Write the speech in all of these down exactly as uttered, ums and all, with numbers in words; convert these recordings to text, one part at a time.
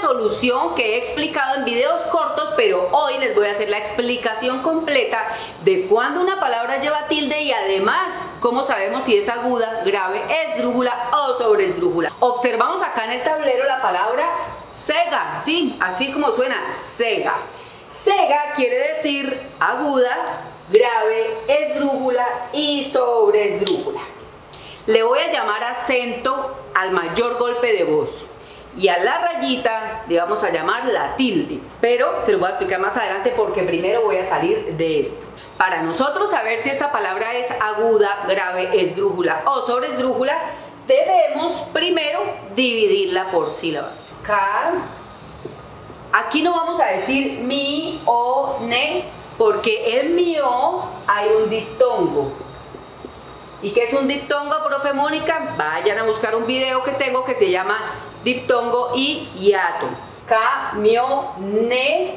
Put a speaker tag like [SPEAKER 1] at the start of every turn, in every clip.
[SPEAKER 1] solución que he explicado en videos cortos, pero hoy les voy a hacer la explicación completa de cuándo una palabra lleva tilde y además cómo sabemos si es aguda, grave, esdrújula o sobreesdrújula. Observamos acá en el tablero la palabra sega, sí, así como suena, sega. Sega quiere decir aguda, grave, esdrújula y sobreesdrújula. Le voy a llamar acento al mayor golpe de voz y a la rayita le vamos a llamar la tilde, pero se lo voy a explicar más adelante porque primero voy a salir de esto. Para nosotros saber si esta palabra es aguda, grave, esdrújula o sobreesdrújula, debemos primero dividirla por sílabas. K. Aquí no vamos a decir mi, o, ne, porque en mi o hay un diptongo. ¿Y qué es un diptongo, profe Mónica? Vayan a buscar un video que tengo que se llama diptongo y hiato. Camioneta.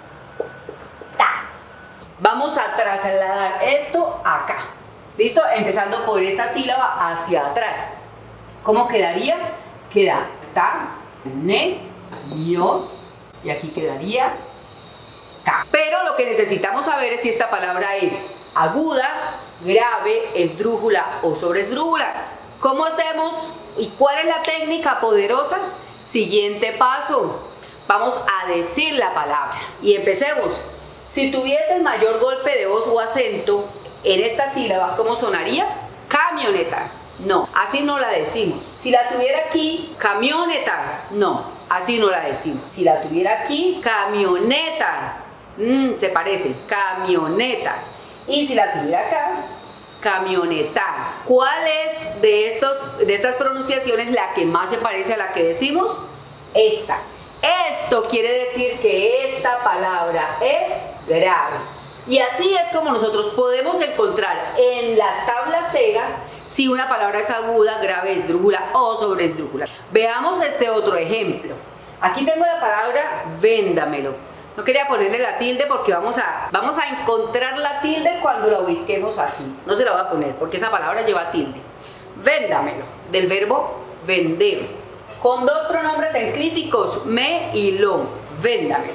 [SPEAKER 1] Vamos a trasladar esto acá. ¿Listo? Empezando por esta sílaba hacia atrás. ¿Cómo quedaría? Queda ta, ne, yo, y aquí quedaría ka. Pero lo que necesitamos saber es si esta palabra es aguda, grave, esdrújula o sobreesdrújula. ¿Cómo hacemos y cuál es la técnica poderosa? Siguiente paso, vamos a decir la palabra y empecemos. Si tuviese el mayor golpe de voz o acento en esta sílaba, ¿cómo sonaría? Camioneta. No, así no la decimos. Si la tuviera aquí, camioneta. No, así no la decimos. Si la tuviera aquí, camioneta. Mm, se parece, camioneta. Y si la tuviera acá, camioneta. ¿Cuál es de, estos, de estas pronunciaciones la que más se parece a la que decimos? Esta. Esto quiere decir que esta palabra es grave. Y así es como nosotros podemos encontrar en la tabla sega si una palabra es aguda, grave, esdrújula o sobreesdrújula. Veamos este otro ejemplo. Aquí tengo la palabra véndamelo. No quería ponerle la tilde porque vamos a, vamos a encontrar la tilde cuando la ubiquemos aquí. No se la voy a poner porque esa palabra lleva tilde. Véndamelo, del verbo vender. Con dos pronombres enclíticos, me y lo. Véndamelo.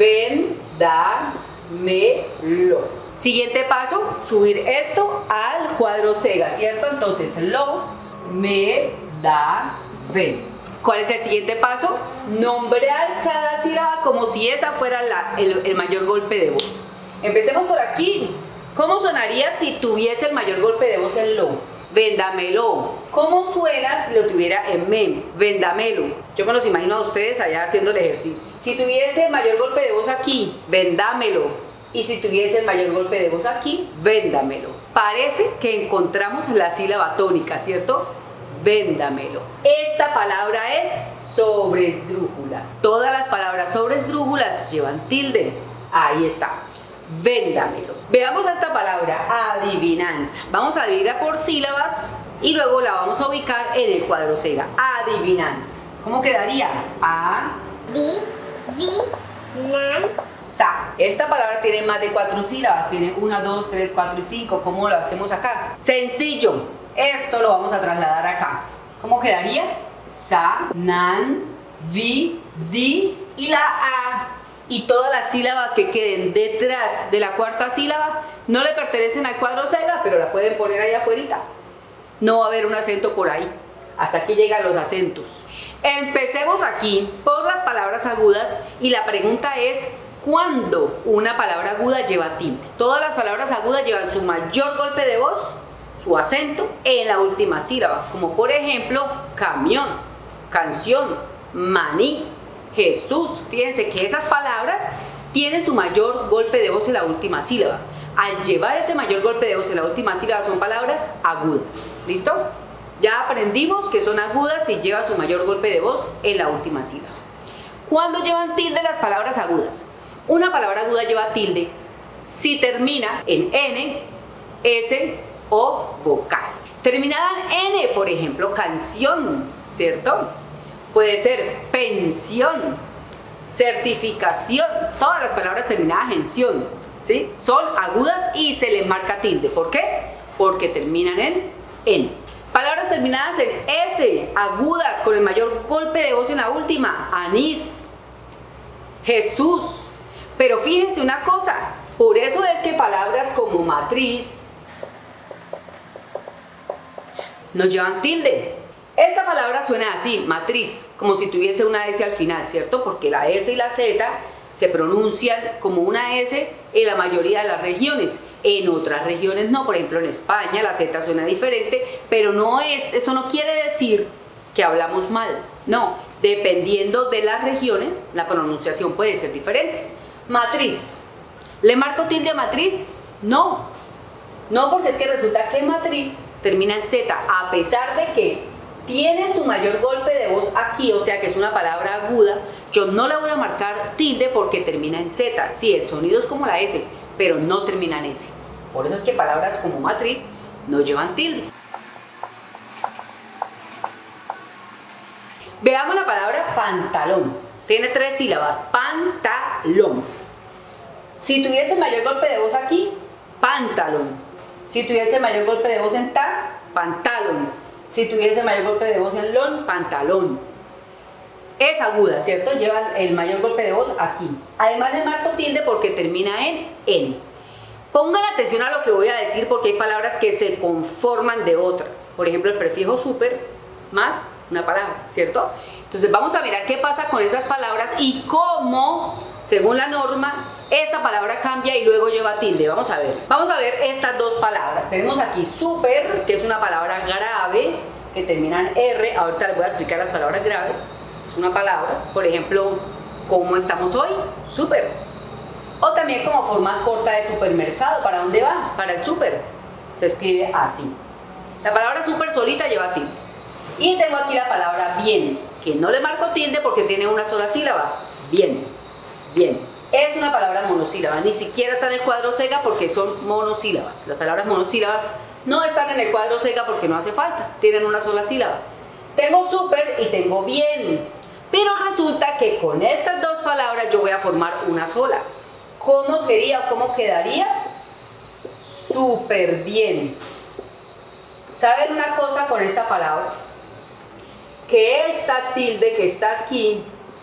[SPEAKER 1] Véndamelo. Siguiente paso, subir esto al cuadro sega, ¿cierto? Entonces, lo, me, da, ven. ¿Cuál es el siguiente paso? Nombrar cada sílaba como si esa fuera la, el, el mayor golpe de voz. Empecemos por aquí. ¿Cómo sonaría si tuviese el mayor golpe de voz en lo? Véndamelo. ¿Cómo suena si lo tuviera en me? Véndamelo. Yo me los imagino a ustedes allá haciendo el ejercicio. Si tuviese el mayor golpe de voz aquí, véndamelo. Y si tuviese el mayor golpe de voz aquí, véndamelo. Parece que encontramos la sílaba tónica, ¿cierto? Véndamelo. Esta palabra es sobreesdrújula. Todas las palabras sobreesdrújulas llevan tilde. Ahí está. Véndamelo. Veamos esta palabra, adivinanza. Vamos a dividirla por sílabas y luego la vamos a ubicar en el cuadro sega. Adivinanza. ¿Cómo quedaría? A, di, vi, nan, sa. Esta palabra tiene más de cuatro sílabas. Tiene una, dos, tres, cuatro y cinco. ¿Cómo lo hacemos acá? Sencillo. Esto lo vamos a trasladar acá. ¿Cómo quedaría? Sa, nan, vi, di y la a. Y todas las sílabas que queden detrás de la cuarta sílaba no le pertenecen al cuadro sega, pero la pueden poner ahí afuera. No va a haber un acento por ahí. Hasta aquí llegan los acentos. Empecemos aquí por las palabras agudas y la pregunta es ¿cuándo una palabra aguda lleva tilde? Todas las palabras agudas llevan su mayor golpe de voz, su acento, en la última sílaba, como por ejemplo camión, canción, maní, Jesús. Fíjense que esas palabras tienen su mayor golpe de voz en la última sílaba. Al llevar ese mayor golpe de voz en la última sílaba son palabras agudas. ¿Listo? Ya aprendimos que son agudas si lleva su mayor golpe de voz en la última sílaba. ¿Cuándo llevan tilde las palabras agudas? Una palabra aguda lleva tilde si termina en N, S o vocal. Terminada en N, por ejemplo, canción, ¿cierto? Puede ser pensión, certificación, todas las palabras terminadas en ción, ¿sí? Son agudas y se les marca tilde. ¿Por qué? Porque terminan en N. Palabras terminadas en S, agudas, con el mayor golpe de voz en la última, anís, Jesús. Pero fíjense una cosa, por eso es que palabras como matriz no llevan tilde. Esta palabra suena así, matriz, como si tuviese una S al final, ¿cierto? Porque la S y la Z se pronuncian como una S en la mayoría de las regiones. En otras regiones no, por ejemplo en España la Z suena diferente, pero no es, esto no quiere decir que hablamos mal. No, dependiendo de las regiones, la pronunciación puede ser diferente. Matriz. ¿Le marco tilde a matriz? No. No, porque es que resulta que matriz termina en Z, a pesar de que tiene su mayor golpe de voz aquí, o sea que es una palabra aguda, yo no le voy a marcar tilde porque termina en Z. Sí, el sonido es como la S, pero no termina en S. Por eso es que palabras como matriz no llevan tilde. Veamos la palabra pantalón. Tiene tres sílabas, pantalón. Si tuviese mayor golpe de voz aquí, pantalón. Si tuviese mayor golpe de voz en ta, pantalón. Si tuviese mayor golpe de voz en lon, pantalón. Es aguda, ¿cierto? Lleva el mayor golpe de voz aquí. Además le marco tilde porque termina en N. Pongan atención a lo que voy a decir porque hay palabras que se conforman de otras. Por ejemplo, el prefijo súper más una palabra, ¿cierto? Entonces vamos a mirar qué pasa con esas palabras y cómo, según la norma, esta palabra cambia y luego lleva tilde. Vamos a ver. Vamos a ver estas dos palabras. Tenemos aquí súper, que es una palabra grave, que termina en R. Ahorita les voy a explicar las palabras graves. Es una palabra, por ejemplo, ¿cómo estamos hoy? Súper. O también como forma corta de supermercado. ¿Para dónde va? Para el súper. Se escribe así. La palabra súper solita lleva tilde. Y tengo aquí la palabra bien, que no le marco tilde porque tiene una sola sílaba. Bien, bien. Es una palabra monosílaba, ni siquiera está en el cuadro SEGA porque son monosílabas. Las palabras monosílabas no están en el cuadro SEGA porque no hace falta, tienen una sola sílaba. Tengo súper y tengo bien, pero resulta que con estas dos palabras yo voy a formar una sola. ¿Cómo sería o cómo quedaría? Súper bien. ¿Saben una cosa con esta palabra? Que esta tilde que está aquí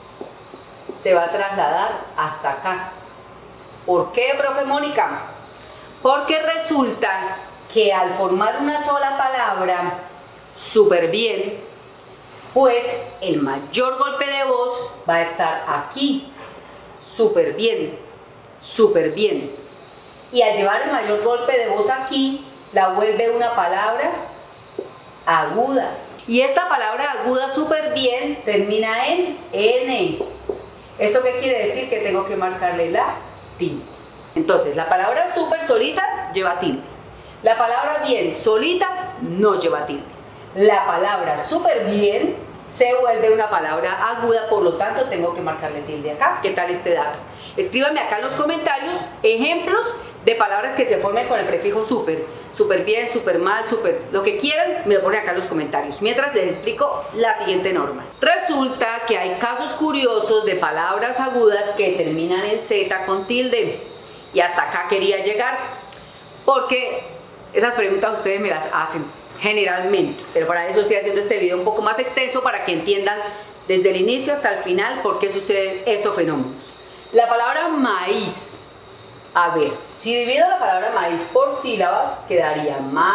[SPEAKER 1] se va a trasladar hasta acá. ¿Por qué, profe Mónica? Porque resulta que al formar una sola palabra, súper bien, pues el mayor golpe de voz va a estar aquí. Súper bien, súper bien. Y al llevar el mayor golpe de voz aquí, la vuelve una palabra aguda. Y esta palabra aguda súper bien termina en N. ¿Esto qué quiere decir? Que tengo que marcarle la tilde. Entonces, la palabra súper solita lleva tilde. La palabra bien solita no lleva tilde. La palabra súper bien se vuelve una palabra aguda, por lo tanto tengo que marcarle tilde acá. ¿Qué tal este dato? Escríbanme acá en los comentarios ejemplos de palabras que se formen con el prefijo súper. Súper bien, súper mal, súper... Lo que quieran me lo ponen acá en los comentarios. Mientras les explico la siguiente norma. Resulta que hay casos curiosos de palabras agudas que terminan en Z con tilde. Y hasta acá quería llegar. Porque esas preguntas ustedes me las hacen generalmente. Pero para eso estoy haciendo este video un poco más extenso para que entiendan desde el inicio hasta el final por qué suceden estos fenómenos. La palabra maíz. A ver, si divido la palabra maíz por sílabas, quedaría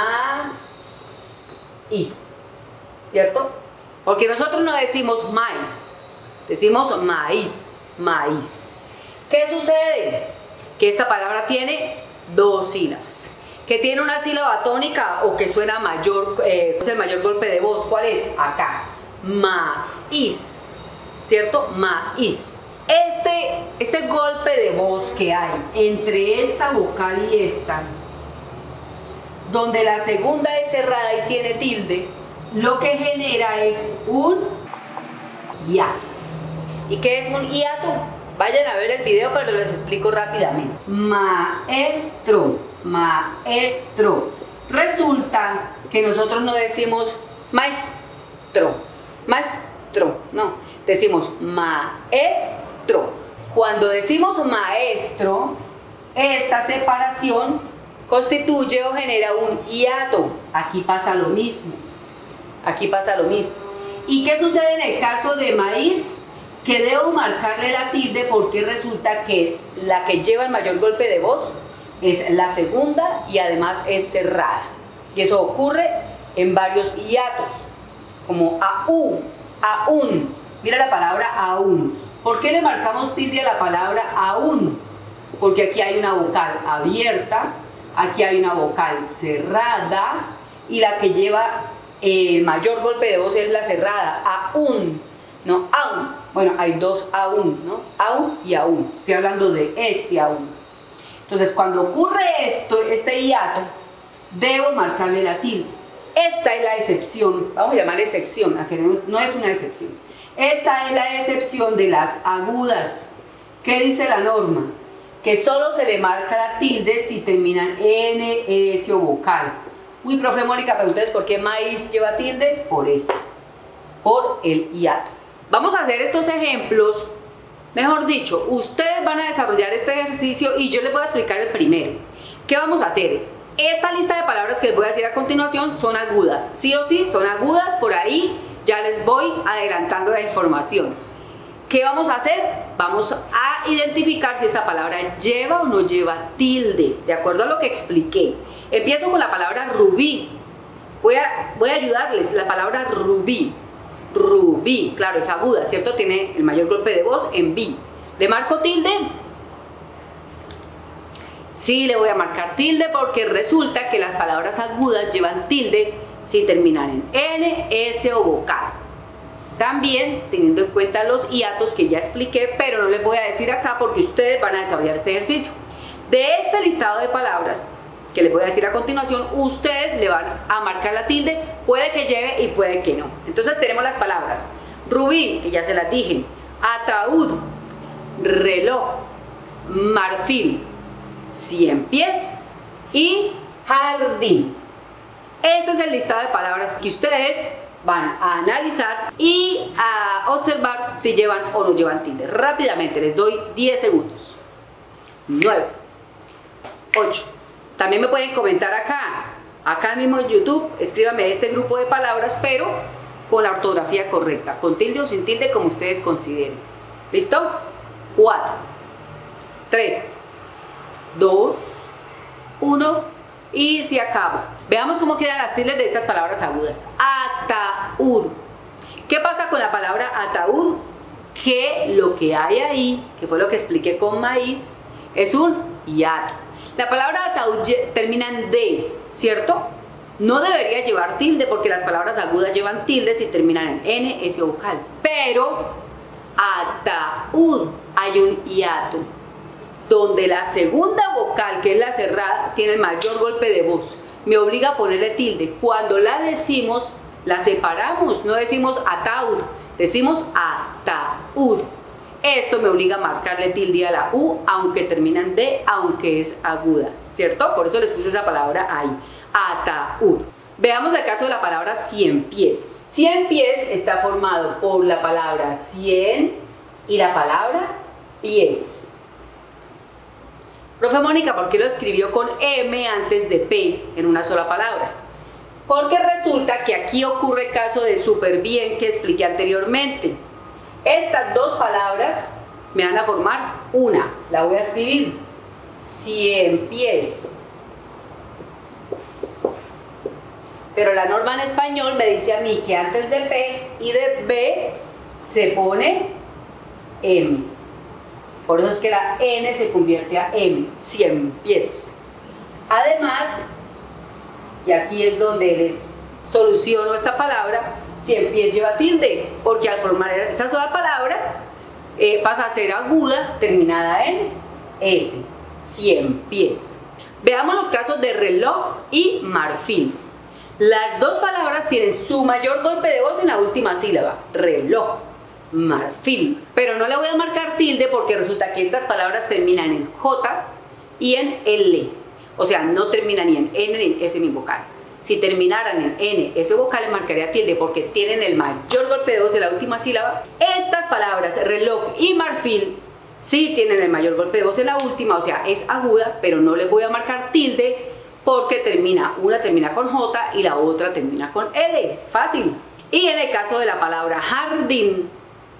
[SPEAKER 1] maíz, ¿cierto? Porque nosotros no decimos maíz, decimos maíz, maíz. ¿Qué sucede? Que esta palabra tiene dos sílabas. Que tiene una sílaba tónica o que suena mayor, eh, es el mayor golpe de voz. ¿Cuál es? Acá, maíz, ¿cierto? Maíz. Este, este golpe de voz que hay entre esta vocal y esta, donde la segunda es cerrada y tiene tilde, lo que genera es un hiato. ¿Y qué es un hiato? Vayan a ver el video, pero les explico rápidamente. Maestro, maestro. Resulta que nosotros no decimos maestro, maestro, no, decimos maestro. Cuando decimos maestro, esta separación constituye o genera un hiato. Aquí pasa lo mismo. Aquí pasa lo mismo. ¿Y qué sucede en el caso de maíz? que debo marcarle la tilde porque resulta que la que lleva el mayor golpe de voz es la segunda y además es cerrada. Y eso ocurre en varios hiatos, como au, aún. Mira la palabra aún. ¿Por qué le marcamos tilde a la palabra aún? Porque aquí hay una vocal abierta, aquí hay una vocal cerrada y la que lleva el mayor golpe de voz es la cerrada, aún, no aún. Bueno, hay dos aún, ¿no? Aún y aún. Estoy hablando de este aún. Entonces, cuando ocurre esto, este hiato, debo marcarle la tilde. Esta es la excepción, vamos a llamarle excepción, a que no, no es una excepción. Esta es la excepción de las agudas. ¿Qué dice la norma? Que solo se le marca la tilde si terminan N, S o vocal. Uy, profe Mónica, pero entonces, ¿por qué maíz lleva tilde? Por esto, por el hiato. Vamos a hacer estos ejemplos, mejor dicho, ustedes van a desarrollar este ejercicio y yo les voy a explicar el primero. ¿Qué vamos a hacer? Esta lista de palabras que les voy a decir a continuación son agudas, sí o sí, son agudas, por ahí ya les voy adelantando la información. ¿Qué vamos a hacer? Vamos a identificar si esta palabra lleva o no lleva tilde, de acuerdo a lo que expliqué. Empiezo con la palabra rubí. Voy a, voy a ayudarles, la palabra rubí. Rubí, claro, es aguda, ¿cierto? Tiene el mayor golpe de voz en bi. ¿Le marco tilde? Sí, le voy a marcar tilde porque resulta que las palabras agudas llevan tilde si terminan en N, S o vocal. También teniendo en cuenta los hiatos que ya expliqué, pero no les voy a decir acá porque ustedes van a desarrollar este ejercicio. De este listado de palabras que les voy a decir a continuación, ustedes le van a marcar la tilde, puede que lleve y puede que no. Entonces tenemos las palabras rubí, que ya se las dije, ataúd, reloj, marfil, cien pies y jardín. Este es el listado de palabras que ustedes van a analizar y a observar si llevan o no llevan tilde. Rápidamente, les doy diez segundos. nueve, ocho. También me pueden comentar acá, acá mismo en YouTube, escríbanme este grupo de palabras, pero con la ortografía correcta, con tilde o sin tilde, como ustedes consideren. ¿Listo? cuatro, tres, dos, uno y se acabó. Veamos cómo quedan las tildes de estas palabras agudas. Ataúd. ¿Qué pasa con la palabra ataúd? Que lo que hay ahí, que fue lo que expliqué con maíz, es un hiato. La palabra ataúd termina en D, ¿cierto? No debería llevar tilde porque las palabras agudas llevan tilde si terminan en N, S o vocal. Pero ataúd hay un hiato, donde la segunda vocal, que es la cerrada, tiene el mayor golpe de voz. Me obliga a ponerle tilde. Cuando la decimos, la separamos, no decimos ataúd, decimos ataúd. Esto me obliga a marcarle tilde a la U, aunque termina en D, aunque es aguda, ¿cierto? Por eso les puse esa palabra ahí, ataúd. Veamos el caso de la palabra cien pies. Cien pies está formado por la palabra cien y la palabra pies. Profe Mónica, ¿por qué lo escribió con M antes de P en una sola palabra? Porque resulta que aquí ocurre el caso de súper bien que expliqué anteriormente. Estas dos palabras me van a formar una. La voy a escribir. cien pies. Pero la norma en español me dice a mí que antes de P y de B se pone M. Por eso es que la N se convierte a M. cien pies. Además, y aquí es donde les soluciono esta palabra, cien pies lleva tilde, porque al formar esa sola palabra eh, pasa a ser aguda, terminada en S, cien pies. Veamos los casos de reloj y marfil. Las dos palabras tienen su mayor golpe de voz en la última sílaba, reloj, marfil. Pero no le voy a marcar tilde porque resulta que estas palabras terminan en J y en L. O sea, no terminan ni en N, ni en S, ni en vocal. Si terminaran en N, S vocal, le marcaría tilde porque tienen el mayor golpe de voz en la última sílaba. Estas palabras, reloj y marfil, sí tienen el mayor golpe de voz en la última, o sea, es aguda, pero no les voy a marcar tilde porque termina, una termina con J y la otra termina con L. Fácil. Y en el caso de la palabra jardín,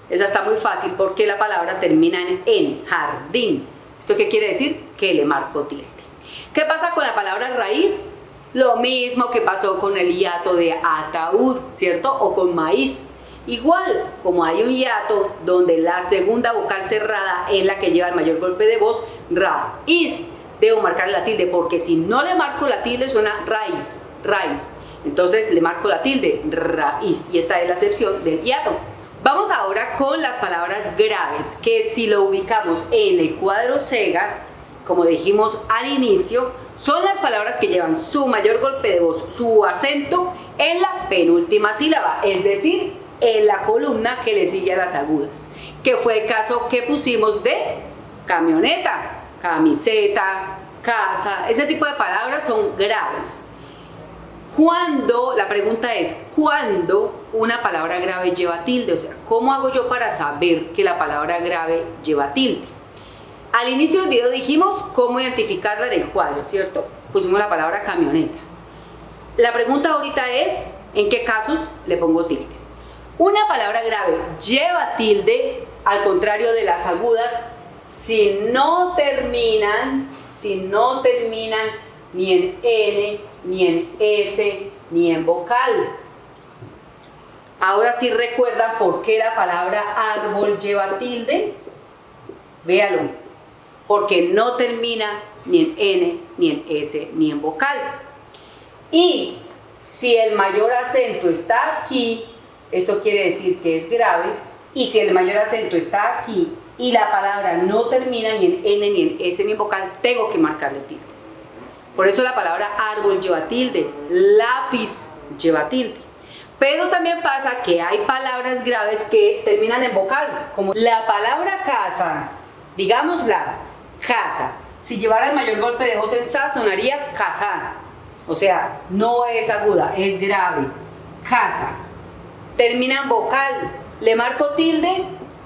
[SPEAKER 1] Esa está muy fácil porque la palabra termina en en, jardín. ¿Esto qué quiere decir? Que le marco tilde. ¿Qué pasa con la palabra raíz? Lo mismo que pasó con el hiato de ataúd, ¿cierto? O con maíz. Igual, como hay un hiato donde la segunda vocal cerrada es la que lleva el mayor golpe de voz, raíz, debo marcar la tilde, porque si no le marco la tilde suena raíz, raíz. Entonces le marco la tilde, raíz, y esta es la excepción del hiato. Vamos ahora con las palabras graves, que si lo ubicamos en el cuadro SEGA, como dijimos al inicio, son las palabras que llevan su mayor golpe de voz, su acento en la penúltima sílaba, es decir, en la columna que le sigue a las agudas, que fue el caso que pusimos de camioneta, camiseta, casa. Ese tipo de palabras son graves. Cuando, la pregunta es, ¿cuándo una palabra grave lleva tilde? O sea, ¿cómo hago yo para saber que la palabra grave lleva tilde? Al inicio del video dijimos cómo identificarla en el cuadro, ¿cierto? Pusimos la palabra camioneta. La pregunta ahorita es, ¿en qué casos le pongo tilde? Una palabra grave lleva tilde, al contrario de las agudas, si no terminan, si no terminan ni en N, ni en S, ni en vocal. Ahora sí recuerdan por qué la palabra árbol lleva tilde. Véalo, porque no termina ni en N, ni en S, ni en vocal. Y si el mayor acento está aquí, esto quiere decir que es grave, y si el mayor acento está aquí y la palabra no termina ni en N, ni en S, ni en vocal, tengo que marcarle tilde. Por eso la palabra árbol lleva tilde, lápiz lleva tilde. Pero también pasa que hay palabras graves que terminan en vocal, como la palabra casa, digámosla, casa. Si llevara el mayor golpe de voz en sa, sonaría casa. O sea, no es aguda, es grave. Casa. Termina en vocal. ¿Le marco tilde?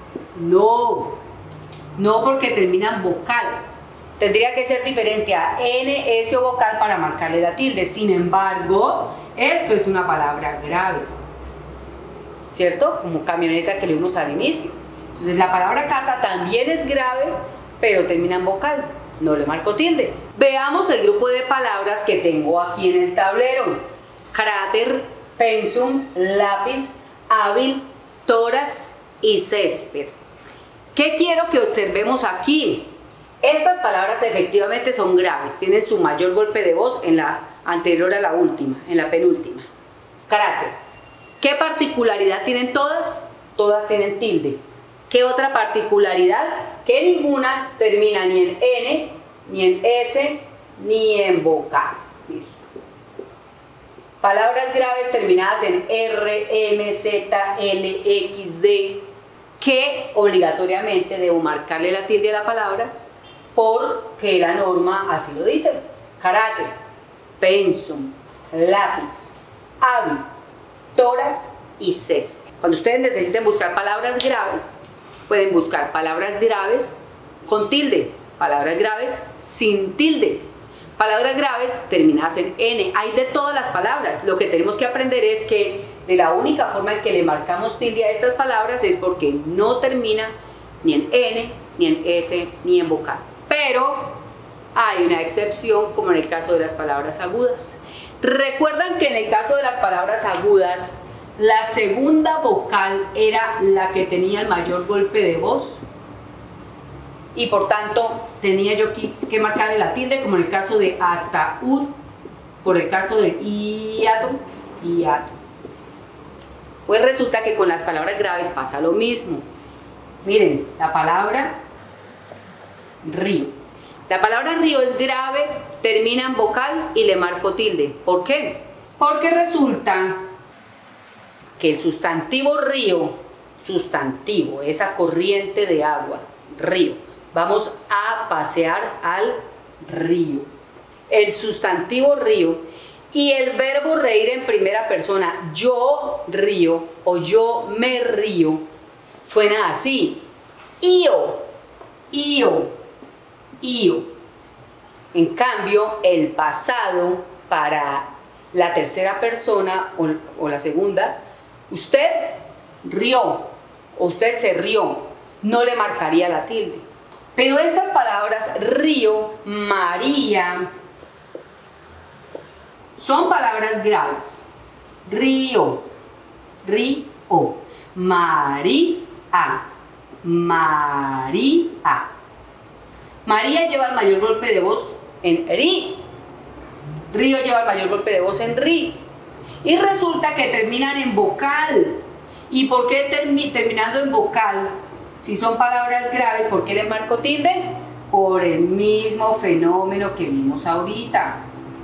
[SPEAKER 1] No. No, porque termina en vocal. Tendría que ser diferente a N, S o vocal para marcarle la tilde. Sin embargo, esto es una palabra grave, ¿cierto? Como camioneta que leímos al inicio. Entonces la palabra casa también es grave, pero termina en vocal. No le marco tilde. Veamos el grupo de palabras que tengo aquí en el tablero. Cráter, pensum, lápiz, hábil, tórax y césped. ¿Qué quiero que observemos aquí? Estas palabras efectivamente son graves, tienen su mayor golpe de voz en la anterior a la última, en la penúltima. Cráter. ¿Qué particularidad tienen todas? Todas tienen tilde. ¿Qué otra particularidad? Que ninguna termina ni en N, ni en S, ni en vocal. Palabras graves terminadas en R, M, Z, L, X, D, que obligatoriamente debo marcarle la tilde a la palabra porque la norma así lo dice. Carácter, pensum, lápiz, hábil, tórax y césped. Cuando ustedes necesiten buscar palabras graves, pueden buscar palabras graves con tilde, palabras graves sin tilde, palabras graves terminadas en N. Hay de todas las palabras. Lo que tenemos que aprender es que de la única forma en que le marcamos tilde a estas palabras es porque no termina ni en N, ni en S, ni en vocal. Pero hay una excepción, como en el caso de las palabras agudas. Recuerdan que en el caso de las palabras agudas, la segunda vocal era la que tenía el mayor golpe de voz y por tanto tenía yo que marcarle la tilde, como en el caso de ataúd, por el caso de hiato, hiato. Pues resulta que con las palabras graves pasa lo mismo. Miren, la palabra río. La palabra río es grave, termina en vocal y le marco tilde. ¿Por qué? Porque resulta que el sustantivo río, sustantivo, esa corriente de agua, río, vamos a pasear al río. El sustantivo río y el verbo reír en primera persona, yo río o yo me río, suena así, io, io, io. En cambio, el pasado para la tercera persona o, o la segunda, usted rió o usted se rió, no le marcaría la tilde. Pero estas palabras río, María, son palabras graves. Río, río, María, María. María lleva el mayor golpe de voz en ri. Río lleva el mayor golpe de voz en ri. Y resulta que terminan en vocal. ¿Y por qué termi terminando en vocal? Si son palabras graves, ¿por qué le marco tilde? Por el mismo fenómeno que vimos ahorita.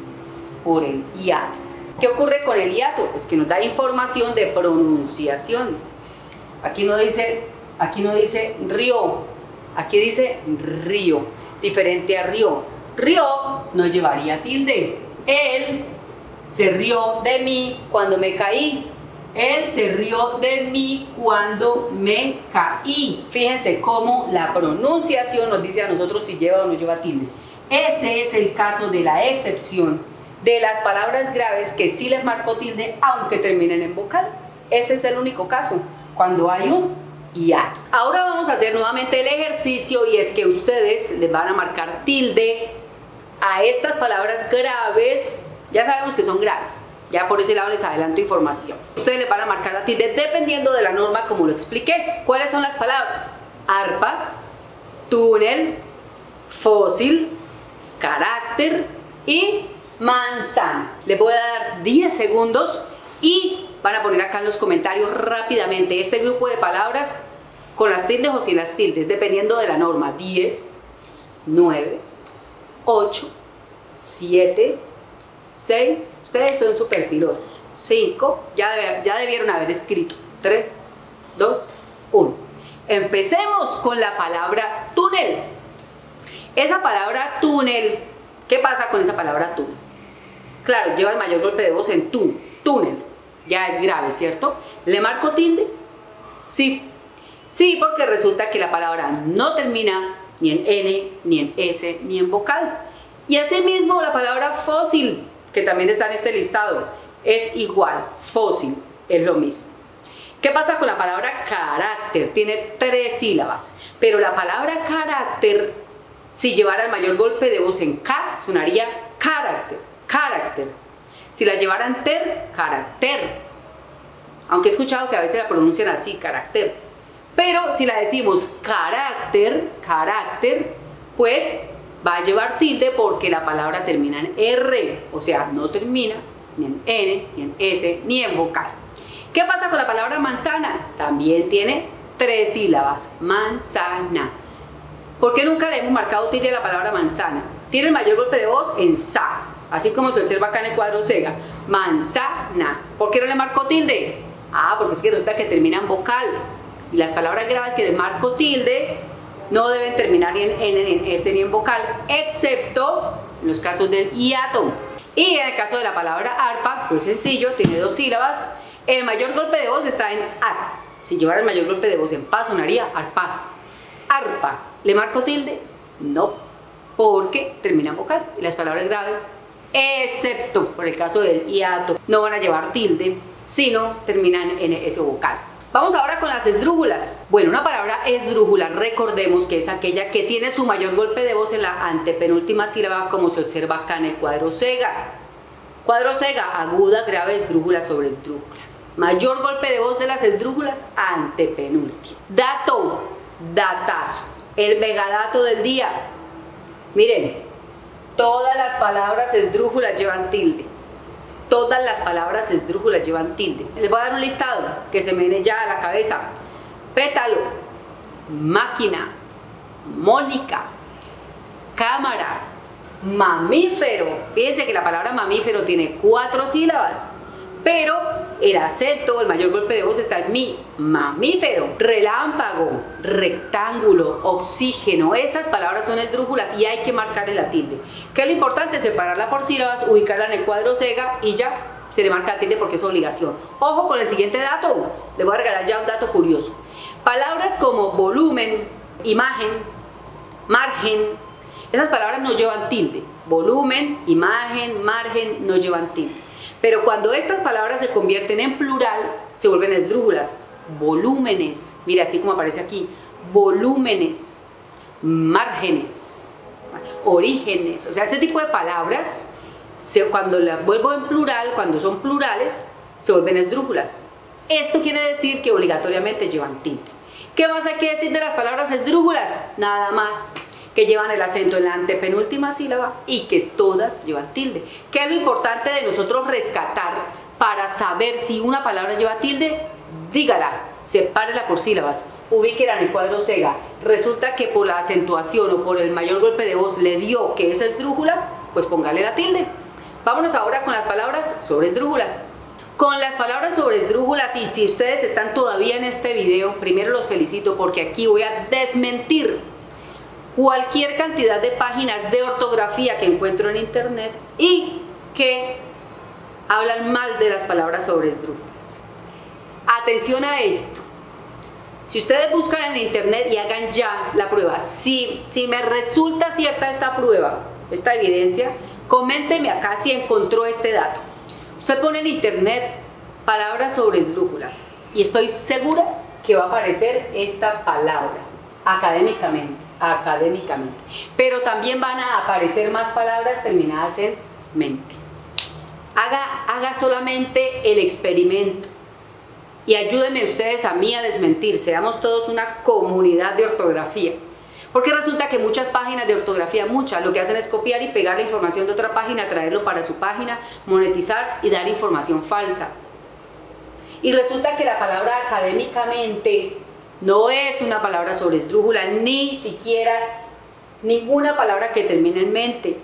[SPEAKER 1] Por el hiato. ¿Qué ocurre con el hiato? Pues que nos da información de pronunciación. Aquí no dice, aquí no dice río, aquí dice río, diferente a río. Río no llevaría tilde. Él se rió de mí cuando me caí. Él se rió de mí cuando me caí. Fíjense cómo la pronunciación nos dice a nosotros si lleva o no lleva tilde. Ese es el caso de la excepción de las palabras graves que sí les marco tilde aunque terminen en vocal. Ese es el único caso, cuando hay un hiato. Ahora vamos a hacer nuevamente el ejercicio y es que ustedes les van a marcar tilde a estas palabras graves. Ya sabemos que son graves, ya por ese lado les adelanto información. Ustedes les van a marcar la tilde dependiendo de la norma como lo expliqué. ¿Cuáles son las palabras? Arpa, túnel, fósil, carácter y manzana. Les voy a dar diez segundos y van a poner acá en los comentarios rápidamente este grupo de palabras con las tildes o sin las tildes, dependiendo de la norma. Diez, nueve, ocho, siete, seis, ustedes son súper pilosos. cinco, ya, deb ya debieron haber escrito. tres, dos, uno. Empecemos con la palabra túnel. Esa palabra túnel, ¿qué pasa con esa palabra túnel? Claro, lleva el mayor golpe de voz en tú, túnel. Ya es grave, ¿cierto? ¿Le marco tilde? Sí. Sí, porque resulta que la palabra no termina ni en N, ni en S, ni en vocal. Y asimismo la palabra fósil, que también está en este listado, es igual, fósil, es lo mismo. ¿Qué pasa con la palabra carácter? Tiene tres sílabas, pero la palabra carácter, si llevara el mayor golpe de voz en K, sonaría carácter, carácter. Si la llevaran ter, carácter. Aunque he escuchado que a veces la pronuncian así, carácter. Pero si la decimos carácter, carácter, pues va a llevar tilde porque la palabra termina en R. O sea, no termina ni en N, ni en S, ni en vocal. ¿Qué pasa con la palabra manzana? También tiene tres sílabas, manzana. ¿Por qué nunca le hemos marcado tilde a la palabra manzana? Tiene el mayor golpe de voz en sa, así como se observa acá en el cuadro Sega. Manzana. ¿Por qué no le marco tilde? Ah, porque es que resulta que termina en vocal. Y las palabras graves que le marco tilde no deben terminar ni en N, ni en S, ni en vocal, excepto en los casos del hiato. Y en el caso de la palabra arpa, pues sencillo, tiene dos sílabas. El mayor golpe de voz está en ar. Si llevara el mayor golpe de voz en pa, sonaría arpa. Arpa. ¿Le marco tilde? No, porque termina en vocal. Y las palabras graves, excepto por el caso del hiato, no van a llevar tilde, sino terminan en S vocal. Vamos ahora con las esdrújulas. Bueno, una palabra esdrújula, recordemos que es aquella que tiene su mayor golpe de voz en la antepenúltima sílaba, como se observa acá en el cuadro Sega. Cuadro Sega, aguda, grave, esdrújula sobre esdrújula. Mayor golpe de voz de las esdrújulas, antepenúltima. Dato, datazo, el megadato del día. Miren, todas las palabras esdrújulas llevan tilde. Todas las palabras esdrújulas llevan tilde. Les voy a dar un listado que se me viene ya a la cabeza. Pétalo, máquina, Mónica, cámara, mamífero. Fíjense que la palabra mamífero tiene cuatro sílabas, pero el acento, el mayor golpe de voz está en mi, mamífero. Relámpago, rectángulo, oxígeno, esas palabras son esdrújulas y hay que marcarle la tilde. ¿Qué es lo importante? Separarla por sílabas, ubicarla en el cuadro Sega y ya se le marca la tilde porque es obligación. Ojo con el siguiente dato, les voy a regalar ya un dato curioso. Palabras como volumen, imagen, margen, esas palabras no llevan tilde. Volumen, imagen, margen no llevan tilde. Pero cuando estas palabras se convierten en plural, se vuelven esdrújulas. volúmenes. Mira, así como aparece aquí, volúmenes, márgenes, orígenes. O sea, ese tipo de palabras, se, cuando las vuelvo en plural, cuando son plurales, se vuelven esdrújulas. Esto quiere decir que obligatoriamente llevan tilde. ¿Qué más hay que decir de las palabras esdrújulas? Nada más, que llevan el acento en la antepenúltima sílaba y que todas llevan tilde. ¿Qué es lo importante de nosotros rescatar para saber si una palabra lleva tilde? Dígala, sepárela por sílabas, ubíquela en el cuadro Sega. Resulta que por la acentuación o por el mayor golpe de voz le dio que es esdrújula, pues póngale la tilde. Vámonos ahora con las palabras sobre esdrújulas. Con las palabras sobre esdrújulas, y si ustedes están todavía en este video, primero los felicito porque aquí voy a desmentir cualquier cantidad de páginas de ortografía que encuentro en internet y que hablan mal de las palabras sobre esdrújulas. Atención a esto. Si ustedes buscan en internet y hagan ya la prueba, si, si me resulta cierta esta prueba, esta evidencia, coménteme acá si encontró este dato. Usted pone en internet palabras sobre esdrújulas y estoy segura que va a aparecer esta palabra académicamente, académicamente. Pero también van a aparecer más palabras terminadas en mente. Haga, haga solamente el experimento y ayúdenme ustedes a mí a desmentir. Seamos todos una comunidad de ortografía. Porque resulta que muchas páginas de ortografía, muchas, lo que hacen es copiar y pegar la información de otra página, traerlo para su página, monetizar y dar información falsa. Y resulta que la palabra académicamente no es una palabra sobre esdrújula, ni siquiera ninguna palabra que termine en mente.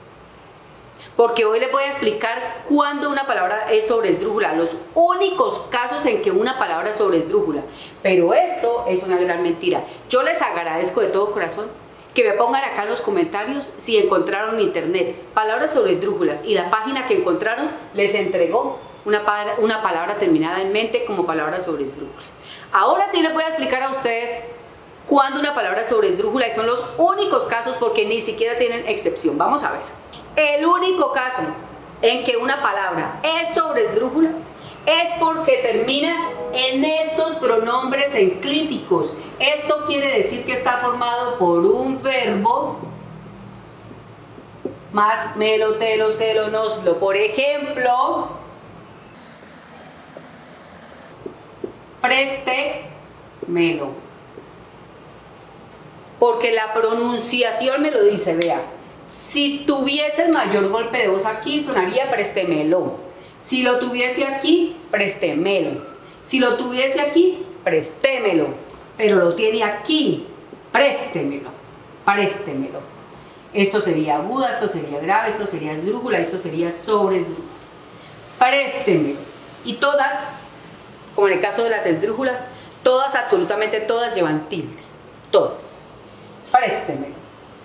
[SPEAKER 1] Porque hoy les voy a explicar cuándo una palabra es sobre esdrújula, los únicos casos en que una palabra es sobre esdrújula. Pero esto es una gran mentira. Yo les agradezco de todo corazón que me pongan acá en los comentarios si encontraron en internet palabras sobre esdrújulas y la página que encontraron les entregó una, una palabra terminada en mente como palabra sobre esdrújula. Ahora sí les voy a explicar a ustedes cuándo una palabra es sobre esdrújula y son los únicos casos porque ni siquiera tienen excepción. Vamos a ver. El único caso en que una palabra es sobre esdrújula es porque termina en estos pronombres enclíticos. Esto quiere decir que está formado por un verbo más melo, telo, celo, noslo. Por ejemplo, preste, melo. Porque la pronunciación me lo dice, vea. Si tuviese el mayor golpe de voz aquí, sonaría préstemelo. Si lo tuviese aquí, préstemelo. Si lo tuviese aquí, préstemelo. Pero lo tiene aquí, préstemelo, préstemelo. Esto sería aguda, esto sería grave, esto sería esdrújula, esto sería sobre esdrújula. Préstemelo. Y todas, como en el caso de las esdrújulas, todas, absolutamente todas llevan tilde. Todas. Préstemelo.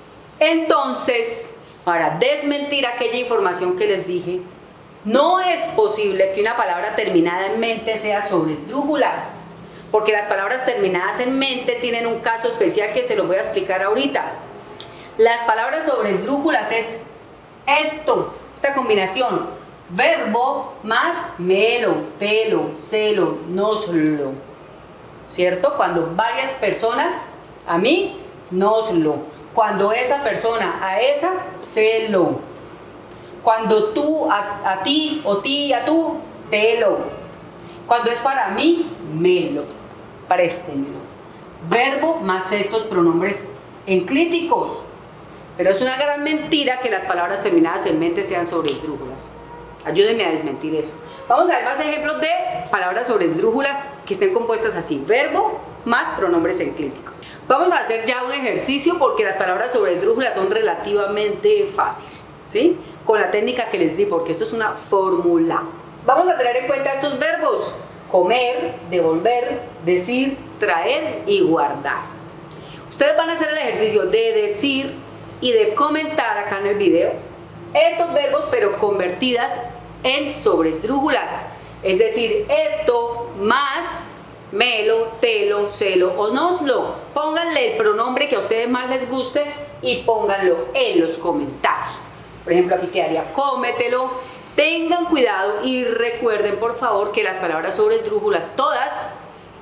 [SPEAKER 1] Entonces, para desmentir aquella información que les dije, no es posible que una palabra terminada en mente sea sobre esdrújula, porque las palabras terminadas en mente tienen un caso especial que se lo voy a explicar ahorita. Las palabras sobre esdrújulas es esto, esta combinación, verbo más melo, telo, celo, noslo, ¿cierto? Cuando varias personas, a mí, noslo. Cuando esa persona a esa, celo. Cuando tú a, a ti o ti a tú, telo. Cuando es para mí, melo. Préstemelo. Verbo más estos pronombres enclíticos. Pero es una gran mentira que las palabras terminadas en mente sean sobre esdrújulas. Ayúdenme a desmentir eso. Vamos a ver más ejemplos de palabras sobre esdrújulas que estén compuestas así. Verbo más pronombres enclíticos. Vamos a hacer ya un ejercicio porque las palabras sobre esdrújulas son relativamente fáciles, ¿sí? Con la técnica que les di, porque esto es una fórmula. Vamos a tener en cuenta estos verbos: comer, devolver, decir, traer y guardar. Ustedes van a hacer el ejercicio de decir y de comentar acá en el video estos verbos, pero convertidas en sobre esdrújulas. Es decir, esto más melo, telo, celo o noslo. Pónganle el pronombre que a ustedes más les guste y pónganlo en los comentarios. Por ejemplo, aquí quedaría cómetelo. Tengan cuidado y recuerden por favor que las palabras sobre esdrújulas todas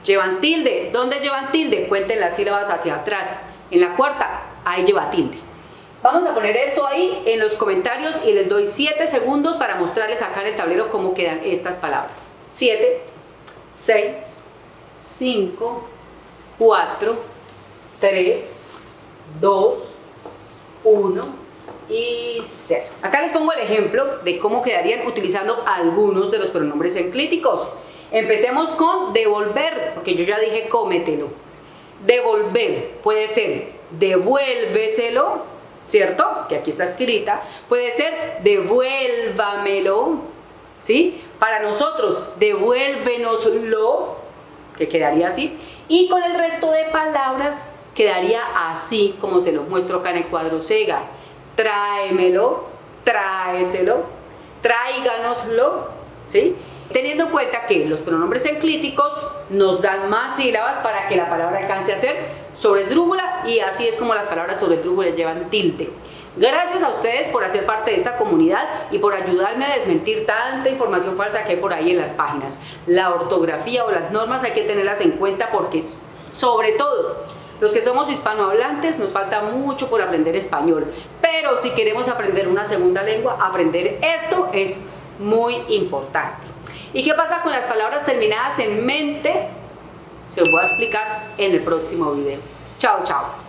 [SPEAKER 1] llevan tilde. ¿Dónde llevan tilde? Cuenten las sílabas hacia atrás. En la cuarta, ahí lleva tilde. Vamos a poner esto ahí en los comentarios y les doy siete segundos para mostrarles acá en el tablero cómo quedan estas palabras. siete, seis, cinco, cuatro, tres, dos, uno y cero. Acá les pongo el ejemplo de cómo quedarían utilizando algunos de los pronombres enclíticos. Empecemos con devolver, porque yo ya dije cómetelo. Devolver puede ser devuélveselo, ¿cierto? Que aquí está escrita. Puede ser devuélvamelo, ¿sí? Para nosotros, devuélvenoslo, que quedaría así. Y con el resto de palabras quedaría así como se los muestro acá en el cuadro Sega. Tráemelo, tráeselo, tráiganoslo, ¿sí? Teniendo en cuenta que los pronombres enclíticos nos dan más sílabas para que la palabra alcance a ser sobresdrújula, y así es como las palabras sobresdrújula llevan tilde. Gracias a ustedes por hacer parte de esta comunidad y por ayudarme a desmentir tanta información falsa que hay por ahí en las páginas. La ortografía o las normas hay que tenerlas en cuenta porque, sobre todo, los que somos hispanohablantes nos falta mucho por aprender español, pero si queremos aprender una segunda lengua, aprender esto es muy importante. ¿Y qué pasa con las palabras terminadas en mente? Se los voy a explicar en el próximo video. Chao, chao.